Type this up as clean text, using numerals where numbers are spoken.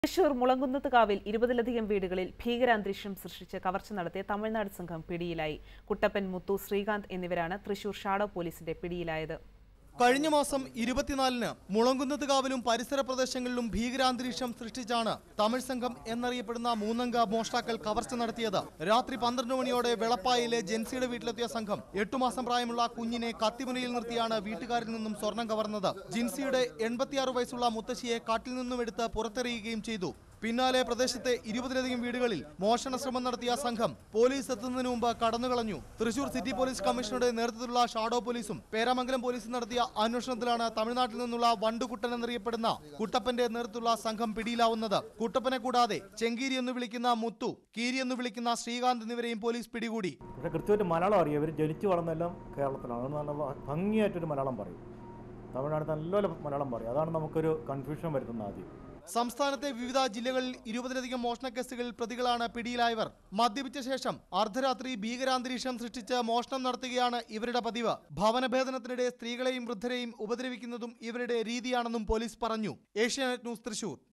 തൃശൂർ മുളങ്കുന്നത്തുകാവിൽ 20ലധികം വീടുകളിൽ ഭീകരാന്തരീക്ഷം സൃഷ്ടിച്ച് കവർച്ച നടത്തിയ തമിഴ്നാട് സംഘം പിടിയിലായി. കുട്ടപ്പൻ, മുത്തു, ശ്രീകാന്ത് എന്നിവരാണ് തൃശൂർ ഷാഡോ പോലീസിന്റെ പിടിയിലായത്. കഴിഞ്ഞ മാസം 24-ന് മുളങ്കുന്നത്തുകാവിലും പരിസര പ്രദേശങ്ങളിലും ഭീകരാന്തരീക്ഷം സൃഷ്ടിച്ചാണ് തമിഴ് സംഘം എന്നറിയപ്പെടുന്ന മൂന്നംഗ മോഷ്ടാക്കൾ കവർച്ച നടത്തിയത്. രാത്രി 12 മണിയോടെ വെളപ്പായിലെ ജെൻസിയുടെ വീട്ടിലെത്തിയ സംഘം 8 മാസം പ്രായമുള്ള കുഞ്ഞിനെ കത്തിമുനയിൽ നിർത്തിയാണ് വീട്ടുകാരിൽ നിന്നും സ്വർണം കവർന്നത്. ജിൻസിയുടെ 86 വയസ്സുള്ള മുത്തശ്ശിയെ കാട്ടിൽ നിന്നും എടുത്ത് പുറത്തെറിയുകയും ചെയ്തു. പിന്നാലെ പ്രദേശത്തെ 20ലധികം വീടുകളിൽ മോഷണ ശ്രമം നടത്തിയ സംഘം പോലീസ് എത്തുന്നതിന് മുമ്പ് കടന്നുകളഞ്ഞു. തൃശൂർ സിറ്റി പോലീസ് കമ്മീഷണറുടെ നേതൃത്വത്തിലുള്ള ഷാഡോ പോലീസും പേരാമംഗലം പോലീസും നടത്തിയ അന്വേഷണത്തിലാണ് തമിഴ്നാട്ടിൽ നിന്നുള്ള വണ്ടുകുട്ടൻ എന്നറിയപ്പെടുന്ന കുട്ടപ്പന്റെ നേതൃത്വത്തിലുള്ള സംഘം പിടിയിലാവുന്നത്. കുട്ടപ്പനെ കൂടാതെ ചെങ്കീരി എന്ന് വിളിക്കുന്ന മുത്തു, കീരി എന്ന് വിളിക്കുന്ന ശ്രീകാന്ത് എന്നിവരെയും പോലീസ് പിടികൂടി. പക്ഷേ കൃത്യമായിട്ട് മലയാളം അറിയാം. ഇവർ ജനിച്ചു വളർന്നെല്ലാം കേരളത്തിലാണ്. നല്ല ഭംഗിയായിട്ടൊരു മലയാളം പറയും. തമിഴ്നാട് നല്ലപോലെ മലയാളം പറയും. അതാണ് നമുക്കൊരു കൺഫ്യൂഷൻ വരുന്നത്. ആദ്യം സംസ്ഥാനത്തെ വിവിധ ജില്ലകളിൽ 20ലധികം മോഷണ കേസുകളിൽ പ്രതികളാണ് പിടിയിലായവർ. മദ്യപിച്ച ശേഷം അർദ്ധരാത്രി ഭീകരാന്തരീക്ഷം സൃഷ്ടിച്ച് മോഷണം നടത്തുകയാണ് ഇവരുടെ പതിവ്. ഭവനഭേദനത്തിനിടെ സ്ത്രീകളെയും വൃദ്ധരെയും ഉപദ്രവിക്കുന്നതും ഇവരുടെ രീതിയാണെന്നും പോലീസ് പറഞ്ഞു. ഏഷ്യാനെറ്റ് ന്യൂസ്, തൃശൂർ.